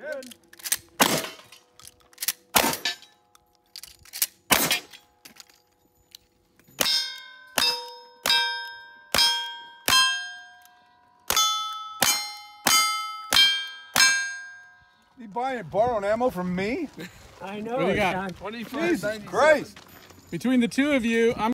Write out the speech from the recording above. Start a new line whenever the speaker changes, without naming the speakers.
Good.
You borrowing ammo from me?
I know.
What do you got?
25, Jesus Christ.
Between the two of you, I'm